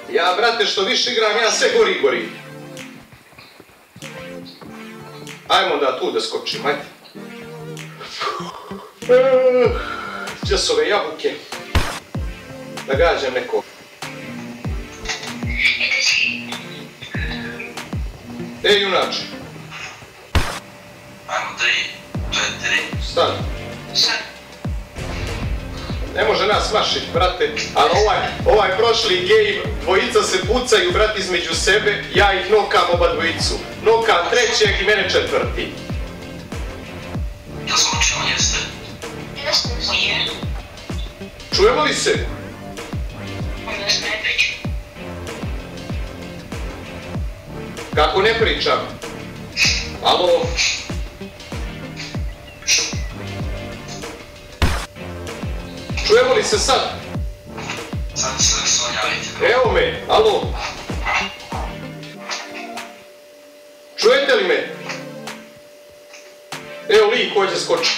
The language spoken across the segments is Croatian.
Ja, brate, što više igram, ja sve gori. Ajmo da tu da skočim, ajde. Gdje su ove jabuke? Da gađam nekog. Junače. Ajmo 3, 4. Stani. Ne može nas mašiti, brate, ali ovaj prošli game, dvojica se pucaju, brat, između sebe, ja ih nokam oba dvojicu. Nokam trećeg i mene četvrti. Ja sam učio, jeste? Nije. Čujemo li se? Onda se ne pričam. Kako ne pričam? Alo? Čujemo li se sad? Sad se sonjavite. Evo me, alo? Čujete li me? Evo lik hoće skoči.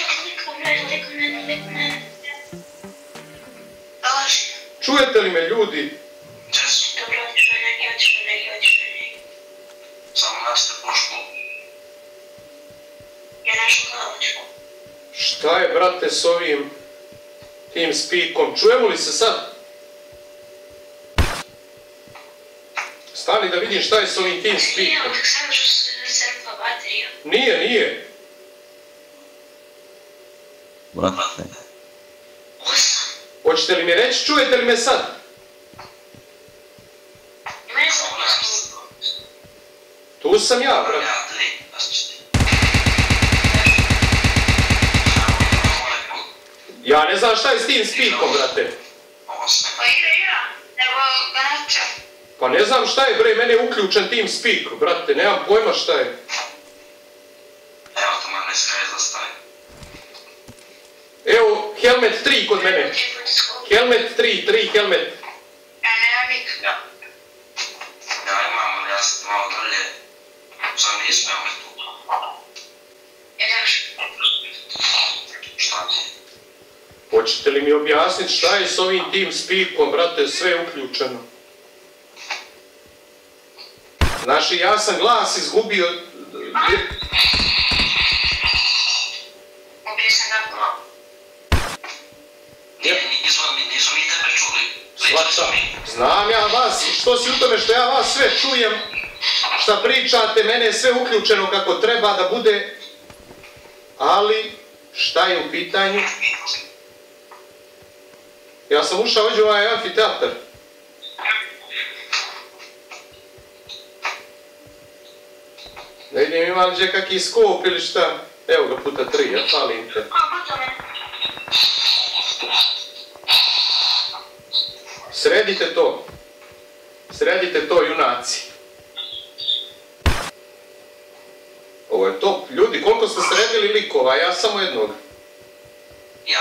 Čujete li me, ljudi? Česu. Dobro, otišao neki. Samo našte pušku. Ja našu glavočku. Šta je, brate, s ovim tim spikom? Čujemo li se sad? Stani da vidim šta je s ovim tim spikom. Nije, uvijek samo što se crpa baterija. Nije. Brate. 8. Hoćete li mi reći, čujete li me sad? Mene sam Samo našte. Tu sam ja, brate. Ja 3, našte. Ja ne znam šta je s tim spikom, brate. 8. Pa igra, nego ga načam. Pa ne znam šta je, bre, mene je uključen tim speak, brate, nemam pojma šta je. Evo to man ne skaje zastaje. Evo, helmet 3 kod mene. Helmet 3 helmet. Ja nemam nik. Ja imam, ali ja sam malo dalje. Sad nisam me tu. Ideš. Šta ti? Hoćete li mi objasniti šta je s ovim tim speakom, brate, sve je uključeno. Znači, ja sam glas izgubio... Ubio sam ga glavu. Nisu mi tebe čuli. Svača, znam ja vas, što si u tome što ja vas sve čujem, šta pričate, mene je sve uključeno kako treba da bude, ali šta je u pitanju? Ja sam ušao ovdje u ovaj amfiteatar. Ne vidim ima li gdje kakvi skop ili šta. Evo ga puta 3, ja palim te. Sredite to, junaci. Ovo je top. Ljudi, koliko ste sredili likova? Ja samo jednog. Ja.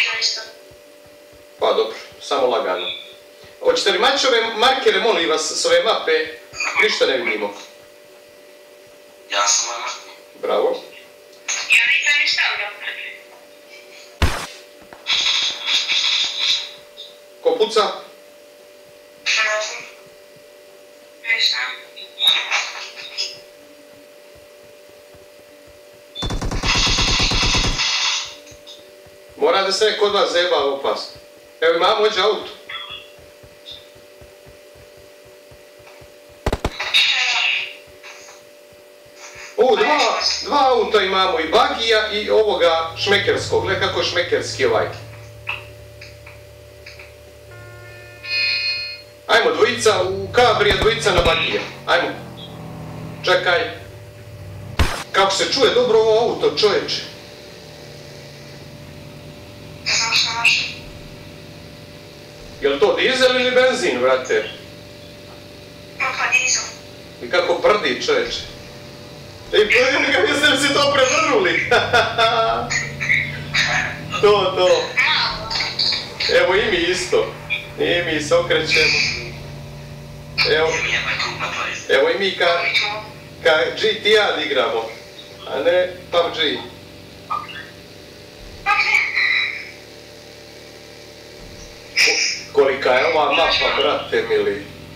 Pa dobro, samo lagano. Hoćete li maći ove markere, molim vas, s ove mape? Ništa ne vidimo. Ja sam ovaj. Bravo. Ja nisam ništa stavljao. Ko puca? Ništa. Mora da se neko od vas zajeba opasno. Evo imamo ovdje auto. Dva auta imamo, i bagija i ovoga šmekerskog. Gle kako je šmekerski ovaj. Ajmo, dvojica u kabrija, dvojica na bagija. Ajmo. Čekaj. Kako se čuje dobro ovo auto, čovječe. Ne znam što može. Je li to dizel ili benzin, vrate? Pa dizel. I kako prdi, čovječe. Ej, prdi ga, jeste li si to prevrnuli? To. Evo i mi isto. I mi se okrećemo. Evo i mi ka GTA igramo. A ne PUBG. Kolika je ova mapa, brate mili.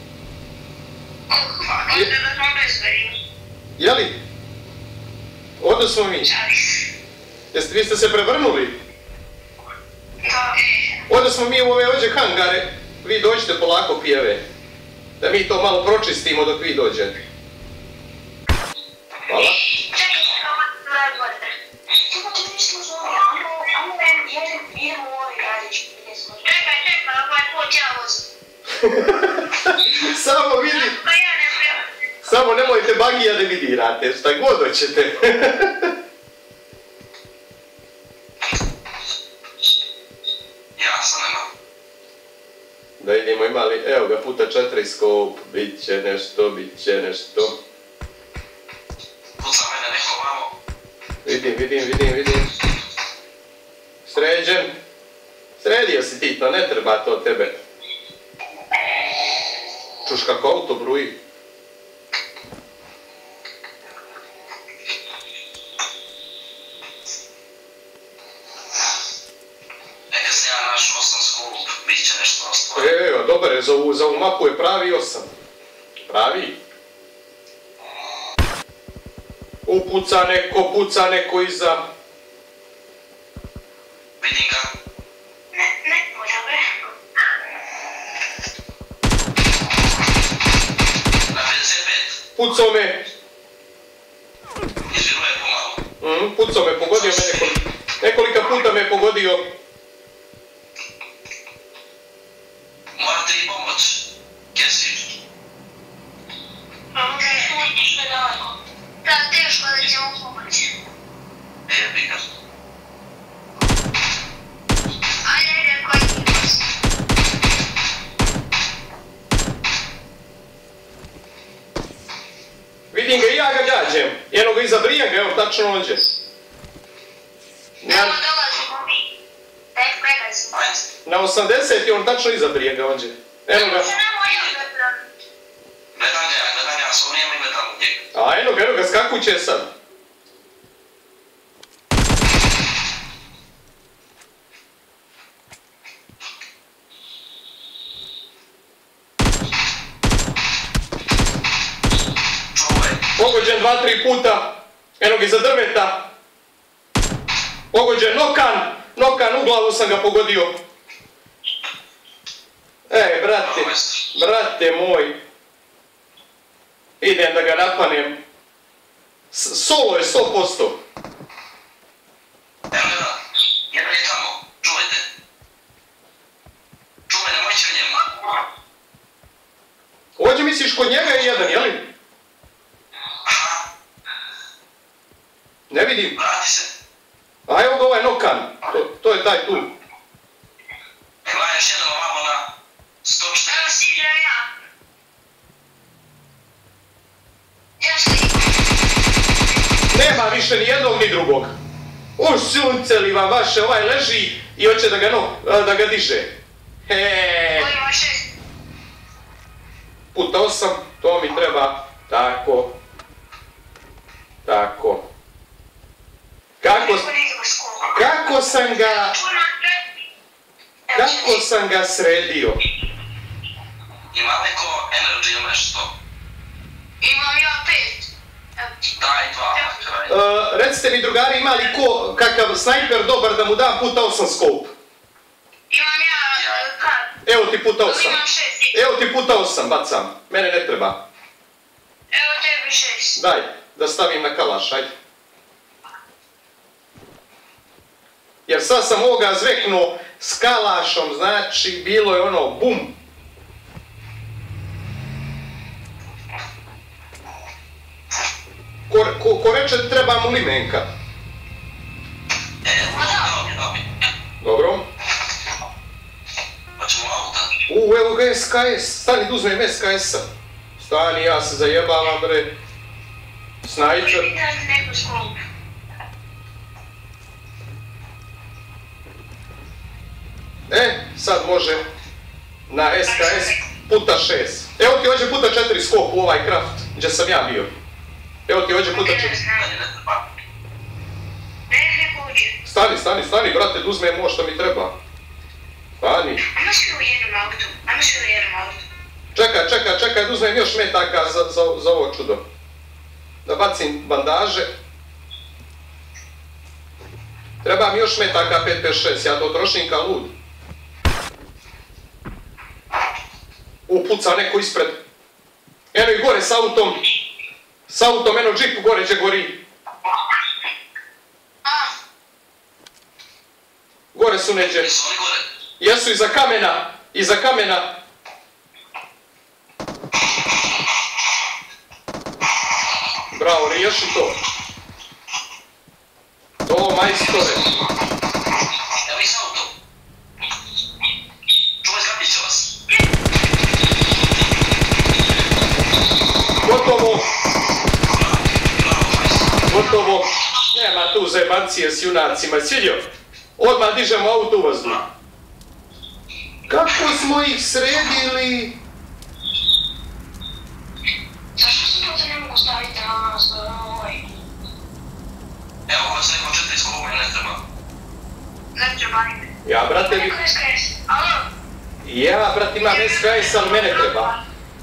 Onda da smo bezbedni. Jeli? Ovdje smo mi. Vi ste se prevrnuli? Da. Ovdje smo mi u ove ođe hangare. Vi dođite polako pijeve. Da mi to malo pročistimo dok vi dođete. Hvala. Čekaj, ovo godine. Čekaj, nismo zove. Idemo u ovaj gradić. Čekaj, ovaj put ja vozim. Samo vidi. Pa ja ne znam. Samo nemojte bagija da vidirate, šta god hoćete. Ja sam nema. Da vidimo imali, evo ga, puta 4 skop, bit će nešto, bit će nešto. Puca mene neko vamo. Vidim. Sređen. Sredio si ti, to ne treba to tebe. Čuš kako auto bruji. Neka se ja našu 8 skup, bit će nešto ostalo. Evo, dobar je, za ovu mapu je pravi 8. Pravi. Puca neko iza. Vidim ga. Ne, dobro. Na 55. Pucao me. Izviruje pomalo. Pucao me, pogodio me nekolika puta me je pogodio. Morate i pomoć. Kesi. Možda je što je daleko. Da, teško da ćemo pomoći. Jebi ga. Ajde, koji ti vas. Vidim ga i ja ga gađem. Jedno ga iza brijega, evo tačno ođe. Evo dolazimo mi. Tek pregazimo. Ajde. Na 80 je on tačno iza brijega ođe. Evo ga. Gledam ja, s ovim i gledam u njega. A eno ga, skakuće sad. Čuvaj. Pogođen 2-3 puta. Eno ga iza drveta. Pogođen, nokan, u glavu sam ga pogodio. Brate moj. Idem da ga napanem. Solo je 100%. Evo ga, jedan je tamo, čuvajte. Čuvaj, nemoj će njemu. Ovdje misliš kod njega je jedan, jeli? Aha, Ne vidim. vrati se. A evo ga ovaj nokan. To je taj tu. Ima još jedan ovamo na 140. Evo stižem ja. Ja slijem. Nema više ni jednog ni drugog. U sunce li vam vaše, ovaj leži i hoće da ga diže. Koji ima 6? Puta 8, to mi treba. Tako. Kako sam ga sredio? Ima neko energy ili nešto? Imam ja 5. Daj 2 makar. Recite mi drugari, ima li ko kakav snajper dobar da mu dam puta 8 scope? Imam ja kar. Evo ti puta 8. Imam 6. Evo ti puta 8, bacam. Mene ne treba. Evo tebi 6. Daj, da stavim na kalaš, ajde. Jer sad sam ovoga zveknuo s kalašom, znači bilo je ono bum. Ko reče treba mu limenka. Dobi. Dobro. Pa ćemo auta. Evo ga SKS, stani da uzmem SKS-a. Stani, ja se zajebavam bre. Snajper. Neku skop. Sad može na SKS puta 6. Evo ti hođe puta 4 skop u ovaj kraft, gdje sam ja bio. Evo ti hođe puta 4. Stani, brate, da uzmem ovo što mi treba. Stani. Ajmo svi u jednom autu. čekaj da uzmem još metaka za ovo čudo. Da bacim bandaže. Treba mi još metaka 556, ja to trošim kao lud. Puca neko ispred. Eno i gore s autom. S autom, eno džipu gore gdje gori. Gore su neđe. Jesu iza kamena. Iza kamena. Bravo, riješi to. To, majstore. Evo i s autom. Čuvaj, zgapit će vas. Gotovo. Gotovo. Nema tu zajebancije s junacima. Svidio, odmah dižemo auto u vazduh. Kako smo ih sredili? Zašto se to ne mogu staviti na ovaj? Evo, ko se neko 4 skoro ne treba. Ne treba nikde. Ja, brate, Neko SKS. Alo? ja, brate, imam SKS, ali mene treba.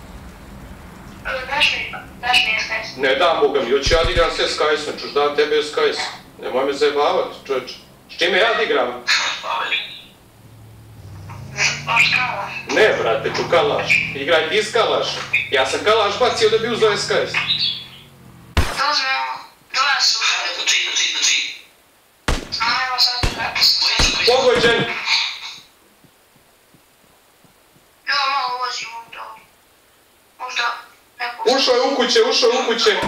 Daš mi SKS. Ne dam, Boga mi, hoće ja da igram s SKS-om, čuš dam tebe SKS. Nemoj me zajebavat, čovječ. S čime ja da igram? Baš kalaš. Ne, brate, tu kalaš. Igraj ti s kalašem. Ja sam kalaš bacio da bi uzao SKS. Dozmemo. Dva su. Dođi. Ajmo sad prepis. Pogođen. Ja malo vozim možda neko... Ušao je u kuće. 265.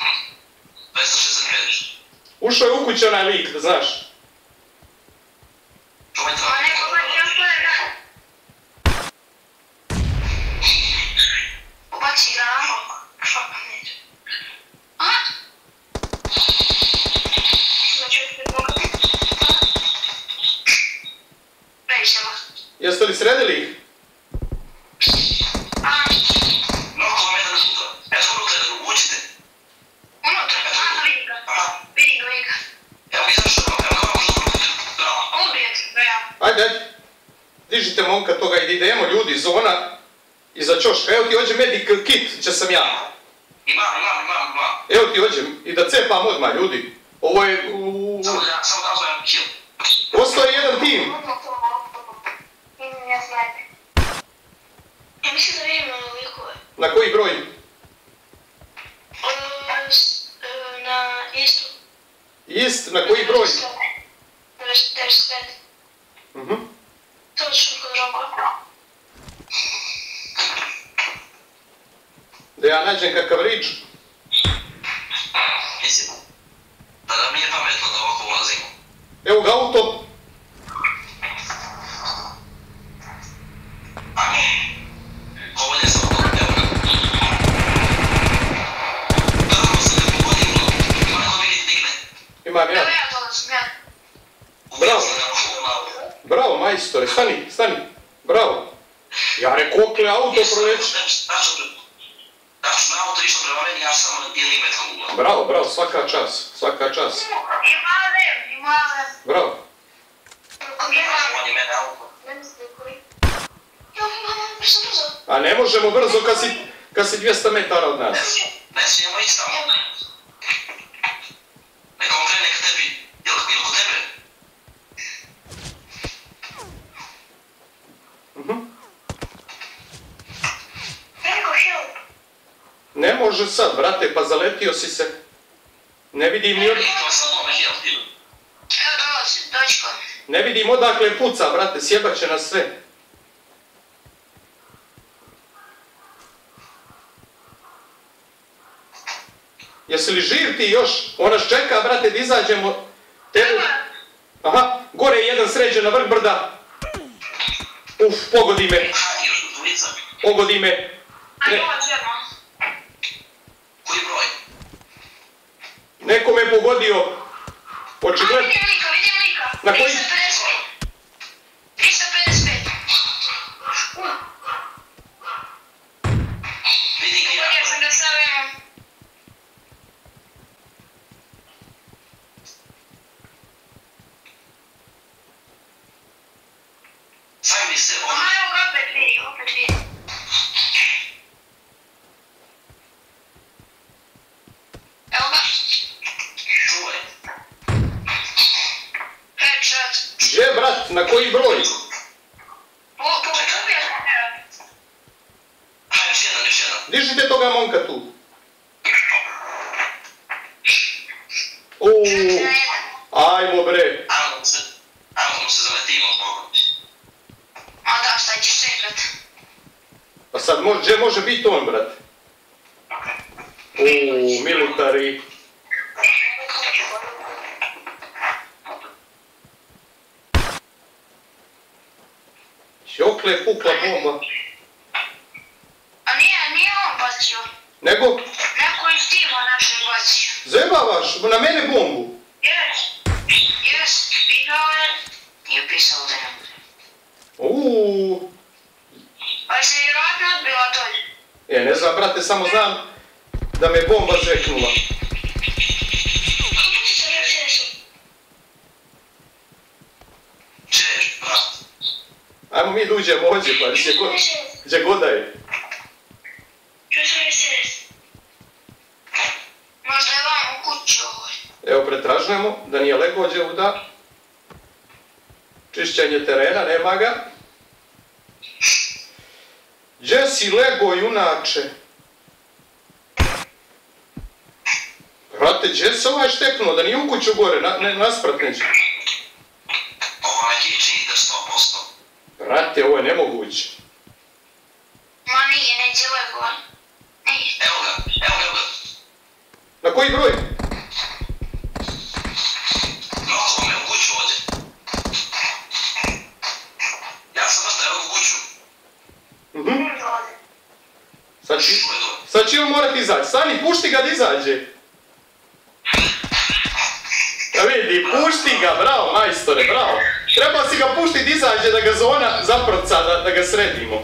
Ušao je u kuće onaj lik, da znaš. Čuvaj Ma neko baci još to je dan. Ubaci ga. Šapa neće. Aha! Znači opet mogu. Previše vas. Jeste li sredili ih? Mnogo vam jedan unutra. Eto unutra, uđite. Unutra? Aha, vidim ga. Vidim ga. Evo ga izašao, evo ga možda unutra. Bravo. Ubijet ga ja. Ajde. Dižite momka toga i idemo ljudi, zona. Iza ćoška. Evo ti hođe medical kit, gdje sam ja. Imam. Evo ti hođem. I da cepam odmah ljudi. Ovo je... Samo da razvojem kill. Postoji jedan tim. Ja znajte. Ja mislim da vidim likove. Na koji broj? Na istu. Ist, na koji broj? 95. Mhm. Točno kod Roka. Da ja nađem kakav rič. Mislim, da mi je pametno da ovako ulazimo. Evo ga auto. Ovo je sam to, evo ga. Kako se ne pogodimo, ima neko mi digne. Imam ja. Evo ja dolazim, ja. Bravo. Bravo, majstore. Stani. Bravo. Ja rekao, okle auto proleći. Daš na auto išlo prema meni, ja samo ili metka ugla. Bravo, svaka čas. Imale. Bravo. On je mene auto. A ne možemo brzo kad si 200 metara od nas. Ne smijemo ići tamo. Neka on krene ka tebi. Ili kod tebe. Ne može sad, brate, pa zaletio si se. Ne vidim ni Ne vidim odakle puca, brate, sjebat će nas sve. Jesi li živ ti još? Ona nas čeka, brate, da izađemo. Aha, gore je jedan sređen na vrh brda. Uf, pogodi me. Pogodi me. Koji broj? Neko me pogodio. Očigledno. Vidim lika. Na koji? 355. Vidim ga Ja sam ga stavio. Sami se, Evo ga opet vidim. Na koji broj? Hajde, još jedan. Dižite toga momka tu. Uuu, ajmo bre. Ajmo se zaletimo Bogom. A da, šta ćeš čekat? Pa sad gdje može biti on, brate? Uuu, militari. Čokle pukla bomba. A nije on bacio. Nego? Neko iz tima naše bacio. Zajebavaš na mene bombu? Jes, nije pisao da ne bude. Uuu. Pa se vjerojatno odbila dolje. Ne znam, brate, samo znam da me bomba zeknula. Češ, brat. Ajmo mi da uđemo ovdje, pa gdje god da je. Možda je vam u kuću ovoj. Evo, pretražujemo da nije lego ovdje uda. Čišćenje terena, nema ga. Gdje si lego, junače? Brate, gdje se ovaj šteknuo, da nije u kuću gore, nasprat neće. Ovo neki cheater 100%. Brate, ovo je nemoguće. Ma nije, neće lego. Evo ga. Na koji broj? Mnogo me u kuću ovdje. Ja sam baš evo u kuću. Sad će on morati izaći. Stani, pušti ga da izađe. Ja vidi, pušti ga, bravo, majstore, bravo. Treba si ga puštiti da izađe, da ga zona zaprca, da ga sredimo.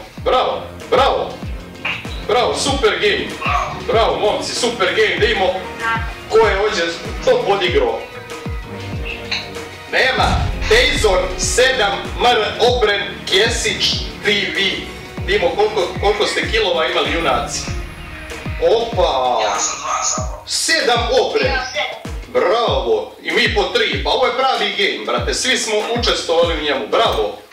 Bravo, super game. Bravo, momci, super game, da imamo ko je ovdje to podigrao. Nema, Tejzor 7 Mr. Obren Kesić TV. Vidimo koliko ste kilova imali, junaci. Opa! Ja sam 2 zapravo. 7 Obren. Bravo! I mi po 3. Pa ovo je pravi game, brate. Svi smo učestvovali u njemu. Bravo!